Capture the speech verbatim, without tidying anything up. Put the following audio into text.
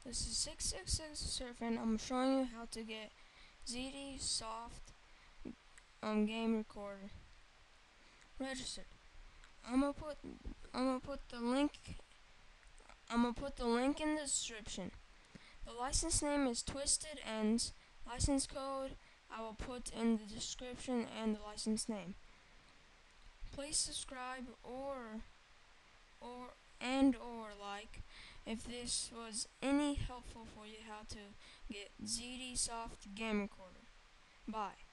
This is six six six Surfing. I'm showing you how to get Z D Soft um, game recorder registered. I'm gonna put I'm gonna put the link I'm gonna put the link in the description. The license name is Twisted Ends. License code I will put in the description and the license name. Please subscribe or or and or like if this was any helpful for you how to get Z D Soft game recorder. Bye.